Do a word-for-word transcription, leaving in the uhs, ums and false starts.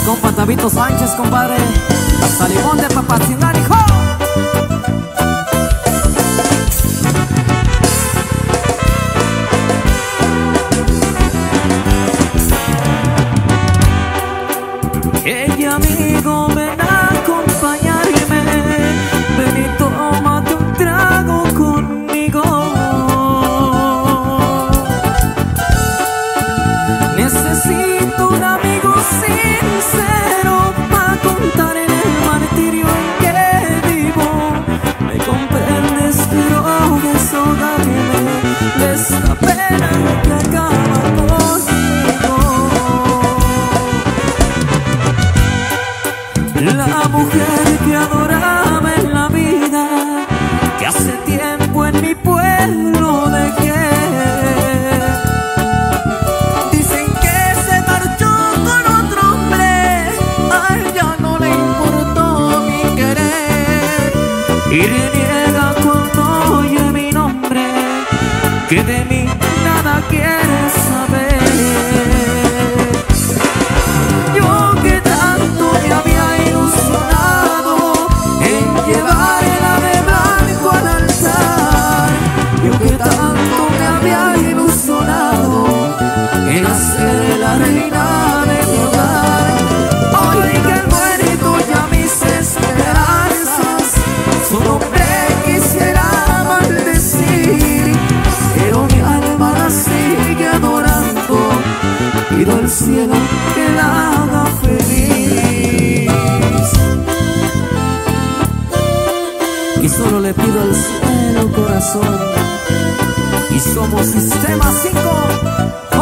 compa Tabito Sánchez, compadre. Hasta Limón de Papacinán, hijo. Hey, amigo, ven a acompañarme. Ven y tómate un trago conmigo. Necesito un amigo sincero para contar en el martirio en que vivo. Me comprendes, pero desahogarme de esta pena que acaba conmigo. La mujer que adoraba en la vida, que hace tiempo en mi pueblo dejé. Dicen que se marchó con otro hombre, a ella no le importó mi querer. Y reniega cuando oye mi nombre, que de mí nada quiere saber. Yo que tanto me había ilusionado en llevarla de blanco al altar. Yo que tanto me había ilusionado en hacer la reina de mi hogar. Hoy que el muerto ya mis esperanzas, su nombre quisiera maldecir, pero mi alma la sigue adorando. Pido al cielo que la haga feliz, y solo le pido al cielo, corazón. Y somos Sistema cinco.